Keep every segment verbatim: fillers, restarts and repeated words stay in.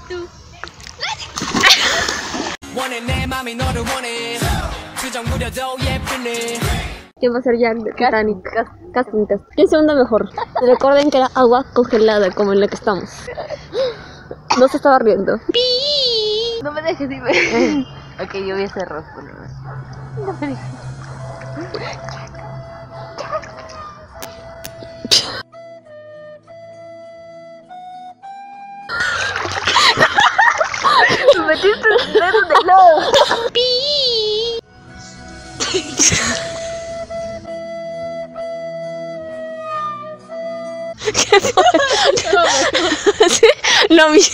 tú. ¿Quién va a ser Jack de Titanic? Casting test. ¿Quién se hunde mejor? Recuerden que era agua congelada como en la que estamos. No se estaba riendo. No me dejes dime. Ok, yo voy a hacer rojo. No me dejes. Me metiste el dedo de lado. ¿Qué fue? No, mi...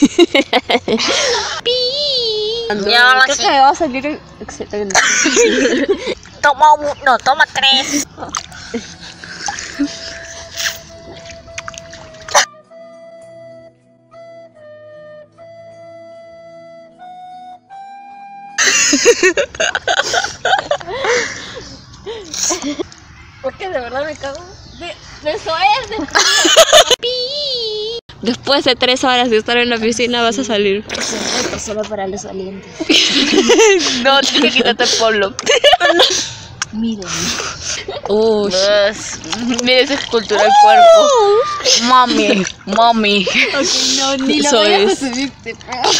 Ya, Creo que me va a salir excelente. Toma uno, toma tres. Porque de verdad me cago. De, de eso es. De... Después de tres horas de estar en la piscina vas a salir. Es un reto solo para los valientes. No, tienes que quitarte el polo. Miren. Uy. Mira esa escultura del cuerpo. Mami, mami. Ok, no, ni lo Eso voy a es. subirte.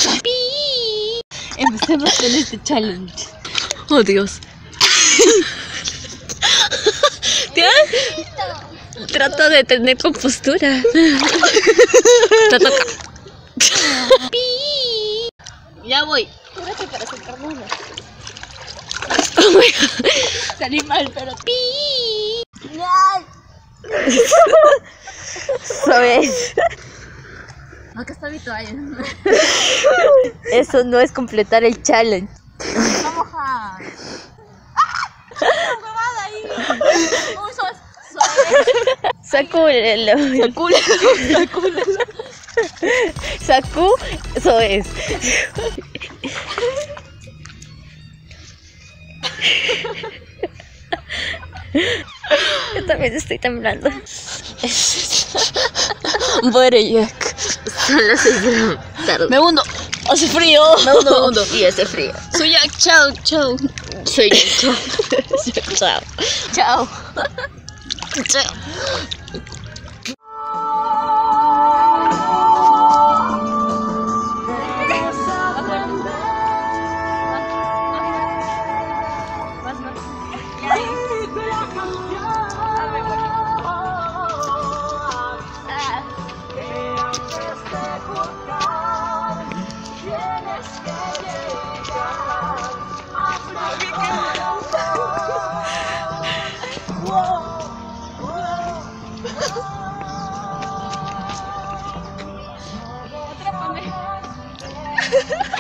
Empecemos con este challenge. Oh, Dios. Tía, trata de tener compostura. Te toca. Ya voy. Espérate para sacarme uno. Oh my God. Salí mal, pero. ¿Sabes? Acá está mi toalla. Eso no es completar el challenge. Vamos a. ¡Ah! ¡Huevada ahí! Uy, sos. Sacúlelo. Sacúlelo. Sacúlelo. Sacú, eso es. Yo también estoy temblando. Bueno, Jack. Son las seis de la tarde. Me hundo. Hace frío. Me hundo, me hundo. Y hace frío. Soy Jack. Chao, chao. Soy yo. Chao. Chao. Chao. Atrápame.